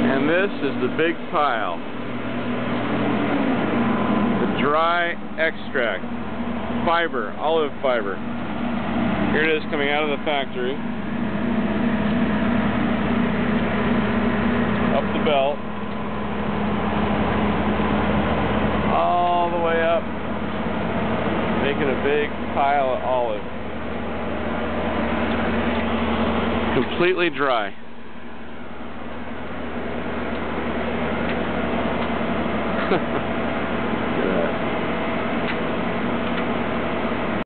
And this is the big pile. The dry extract. Fiber, olive fiber. Here it is coming out of the factory. Up the belt. All the way up. Making a big pile of olive. Completely dry. Ha ha.